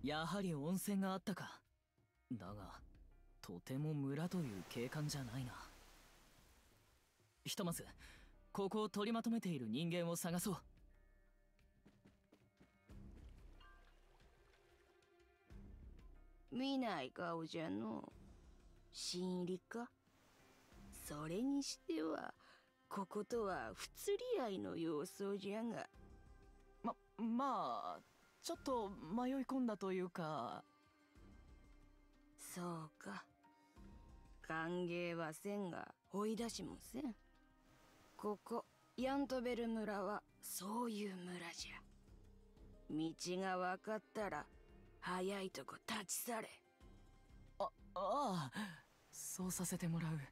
やはり温泉があったか。だがとても村という景観じゃないな。ひとまずここを取りまとめている人間を探そう。 見ない顔じゃの。新入りか。それにしてはこことは不釣り合いの様相じゃが。 まあちょっと迷い込んだというか。 そうか。歓迎はせんが追い出しもせん。ここヤントベル村はそういう村じゃ。道が分かったら早いとこ立ち去れ。 ああ、そうさせてもらう。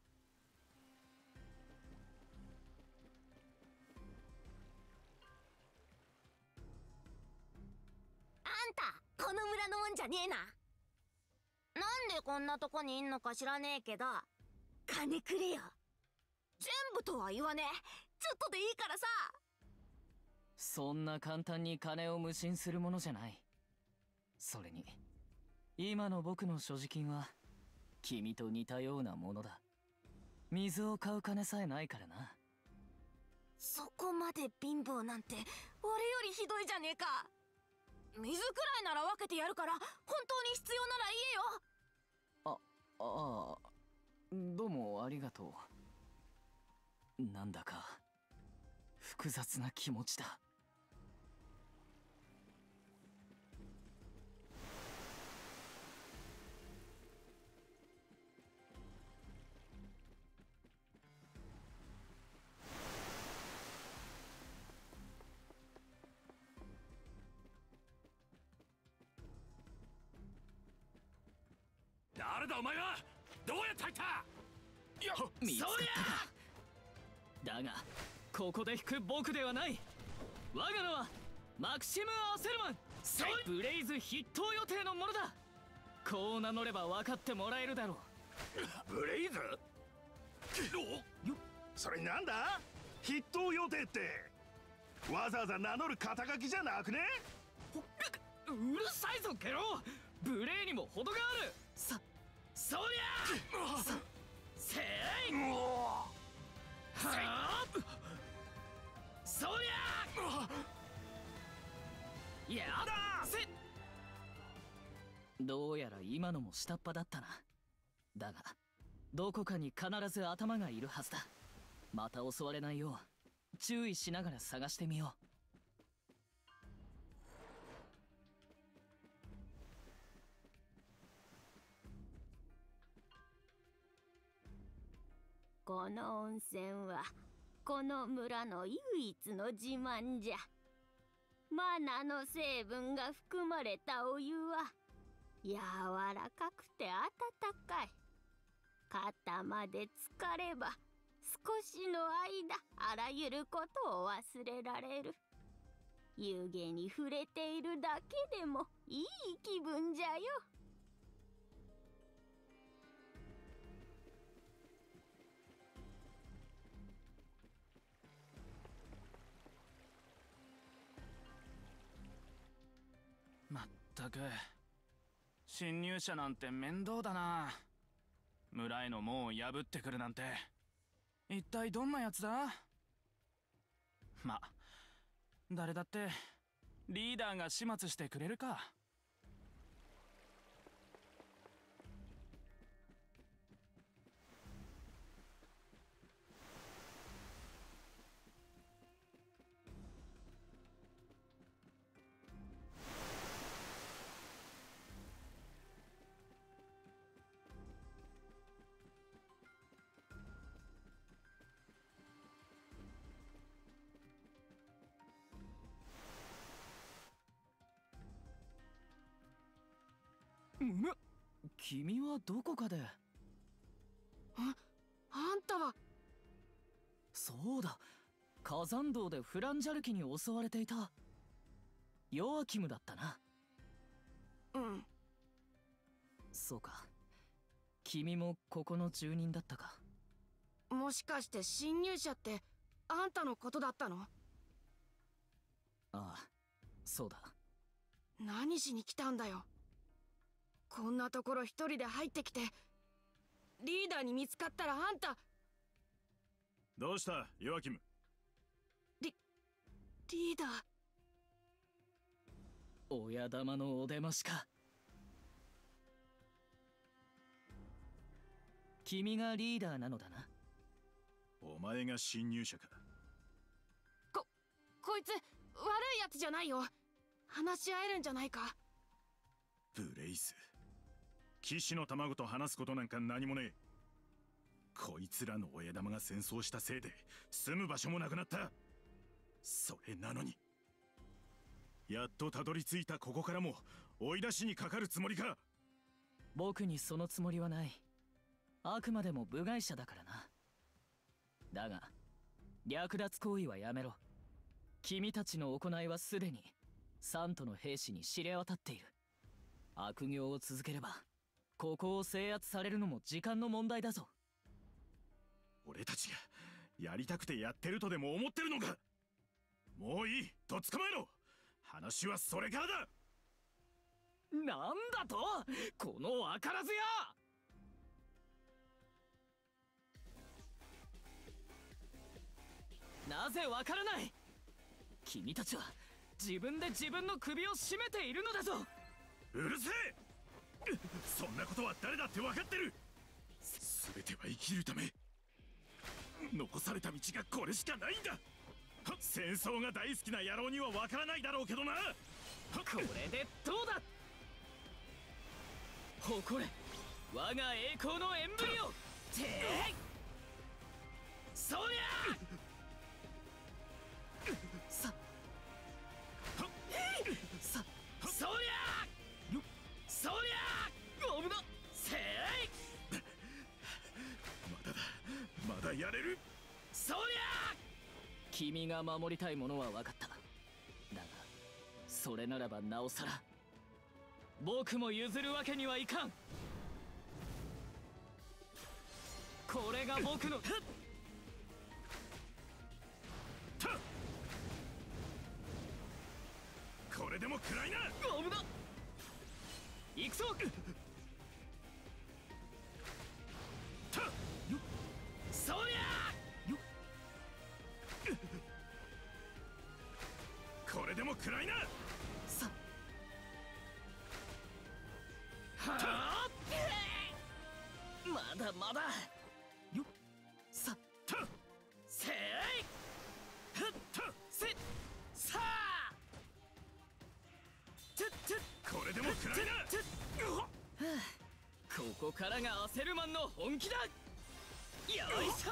あんたこの村のもんじゃねえな。なんでこんなとこにいんのか知らねえけど、金くれよ。全部とは言わねえ。ちょっとでいいからさ。 そんな簡単に金を無心するものじゃない。それに今の僕の所持金は君と似たようなものだ。水を買う金さえないからな。 そこまで貧乏なんて俺よりひどいじゃねえか。水くらいなら分けてやるから、本当に必要なら言えよ。 ああ、どうもありがとう。なんだか複雑な気持ちだ。 誰だお前は。どうやって入った。 いや、見つかったか。だがここで引く僕ではない。我が名はマクシム・アセルマン。ブレイズ筆頭予定のものだ。こう名乗れば分かってもらえるだろう。ブレイズ。それなんだ筆頭予定って。わざわざ名乗る肩書きじゃなくね。 うるさいぞケロ。無礼にも程がある。そりゃせいはあそりゃやだせ。どうやら今のも下っ端だったな。だがどこかに必ず頭がいるはずだ。また襲われないよう注意しながら探してみよう。 この温泉はこの村の唯一の自慢じゃ。マナの成分が含まれたお湯は柔らかくて温かい。肩まで浸かれば少しの間あらゆることを忘れられる。湯気に触れているだけでもいい気分じゃよ。 まったく侵入者なんて面倒だな。村への門を破ってくるなんて一体どんなやつだ。ま、誰だってリーダーが始末してくれるか。 君はどこかで。 あんたは。 そうだ、火山道でフランジャルキに襲われていたヨアキムだったな。 うん。 そうか、君もここの住人だったか。 もしかして侵入者ってあんたのことだったの？ ああ、そうだ。 何しに来たんだよ。こんなところ一人で入ってきて、リーダーに見つかったらあんた。 どうしたヨアキム。 リーダー。 親玉のお出ましか。君がリーダーなのだな。 お前が侵入者か。 こいつ悪いやつじゃないよ。話し合えるんじゃないか。 ブレイズ、騎士の卵と話すことなんか何もねえ。こいつらの親玉が戦争したせいで住む場所もなくなった。それなのにやっとたどり着いたここからも追い出しにかかるつもりか。 僕にそのつもりはない。あくまでも部外者だからな。だが略奪行為はやめろ。君たちの行いはすでにサントの兵士に知れ渡っている。悪行を続ければここを制圧されるのも時間の問題だぞ。 俺たちがやりたくてやってるとでも思ってるのか。もういい、とっ捕まえろ。話はそれからだ。 なんだと、このわからずや。なぜわからない。君たちは自分で自分の首を絞めているのだぞ。 うるせえ。そんなことは誰だって分かってる。全ては生きるため。残された道がこれしかないんだ。戦争が大好きな野郎には分からないだろうけどな。 これでどうだ。誇れ我が栄光のエンブリオ。てーい、そりゃそりゃそりゃ危な。せい。 まだやれる。 そりゃ。君が守りたいものは分かった。だがそれならばなおさら僕も譲るわけにはいかん。これが僕のこれでも食らいな。 危な。行くぞ。そりゃ。 これでも食らいな。 はあ、まだまだよっさせいふっせさあこれでも食らいな。 ここからがアセルマンの本気だ。よいしょ。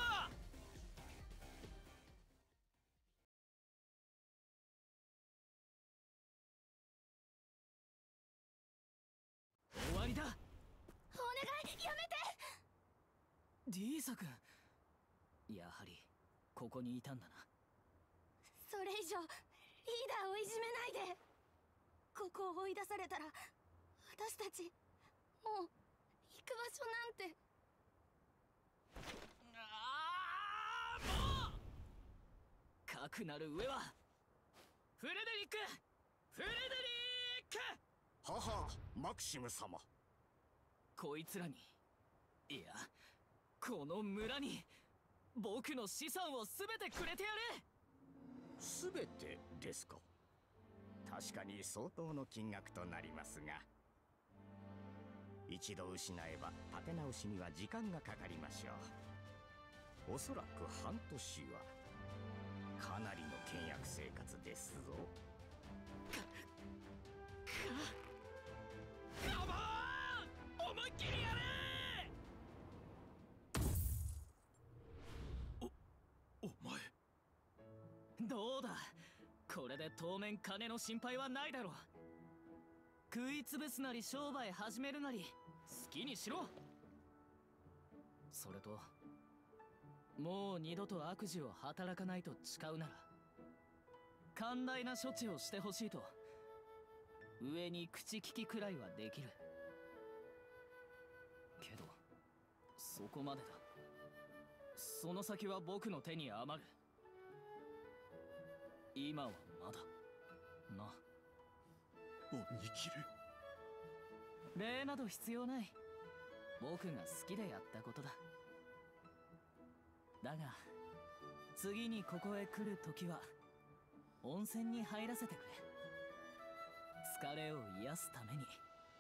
終わりだ。 お願いやめて。 ディーサ君、やはりここにいたんだな。 それ以上リーダーをいじめないで。ここを追い出されたら私たちもう行く場所なんて。 もうかくなる上はフレデリック。フレデリック。 母マクシム様。 こいつらに、いやこの村に僕の資産を全てくれてやれ。 すべてですか。確かに相当の金額となりますが、一度失えば立て直しには時間がかかりましょう。おそらく半年はかなりの倹約生活ですぞ。 カモン、思いっきりやれ。 お前どうだ、これで当面金の心配はないだろう。食いつぶすなり商売始めるなり好きにしろ。それともう二度と悪事を働かないと誓うなら寛大な処置をしてほしいと。上に口利きくらいはできるけど、そこまでだ。その先は僕の手に余る。今はまだな。 鬼切る。 礼など必要ない。僕が好きでやったことだ。だが次にここへ来るときは温泉に入らせてくれ。疲れを癒すために。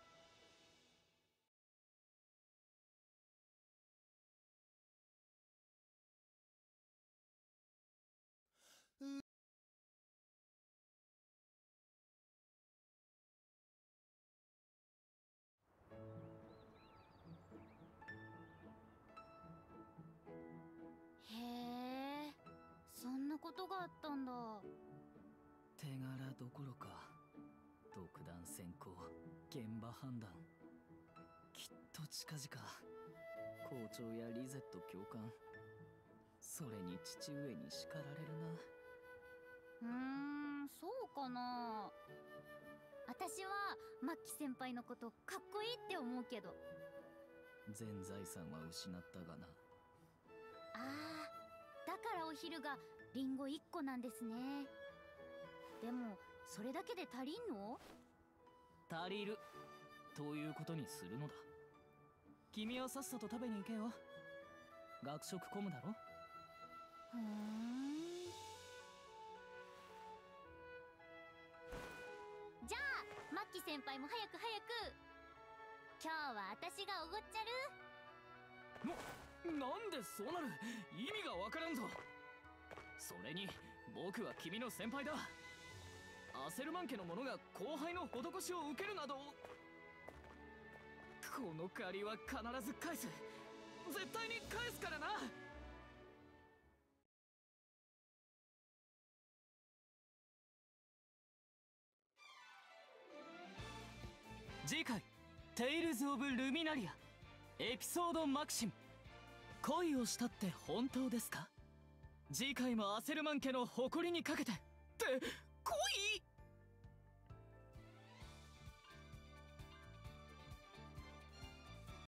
へえ、そんなことがあったんだ。 手柄どころか独断専行、現場判断。きっと近々校長やリゼット教官、それに父上に叱られるな。 そうかな。私はマッキ先輩のことかっこいいって思うけど。 全財産は失ったがな。 ああ、だからお昼がリンゴ1個なんですね。でもそれだけで足りんの？ 足りるということにするのだ。君はさっさと食べに行けよ。学食混むだろ。 じゃあマッキ先輩も早く早く。今日は私がおごっちゃる。 なんでそうなる？意味がわからんぞ。それに僕は君の先輩だ。アセルマン家の者が後輩の施しを受けるなど、この借りは必ず返す。絶対に返すからな。次回「テイルズ・オブ・ルミナリア」エピソードマクシム。恋をしたって本当ですか？次回もアセルマン家の誇りにかけてって